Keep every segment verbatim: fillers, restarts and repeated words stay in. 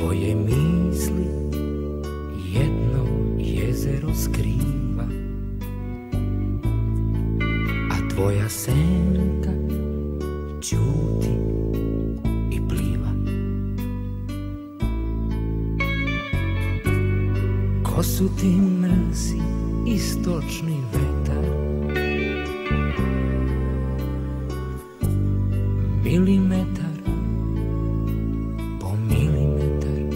Tvoje misli jedno jezero skriva, a tvoja senka ćuti i pliva. Ko su ti mrsi istočni vetar, milimetar po milimetar.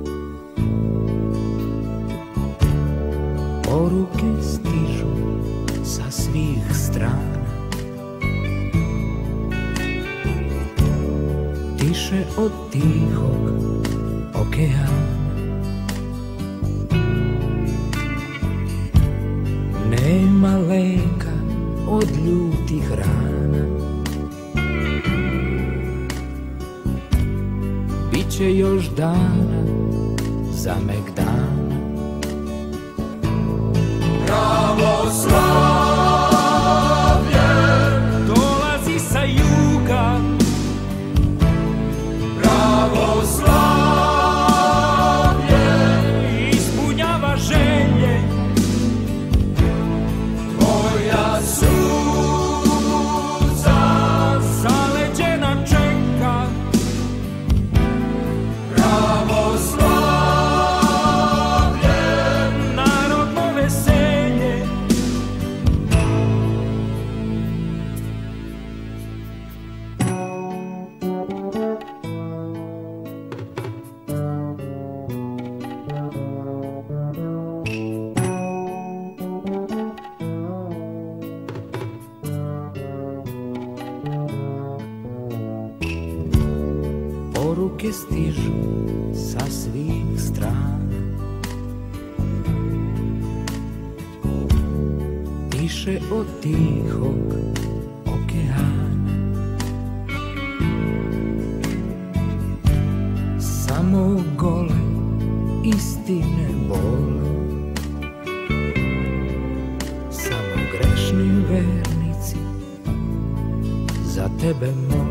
Poruke stižu sa svih strana, tiše od tihog okeana. Nema leka od ljutih rana, biće još dana za megdana. Pravoslavlje dolazi sa juga, pravoslavlje ispunjava želje, tvoja suza zaleđena čeka. Pravoslavlje narodno veselje, poruke stižu sa svih strana, tiše od tihog okeana. Samo gole istine bole, samo grešni vernici za tebe mole.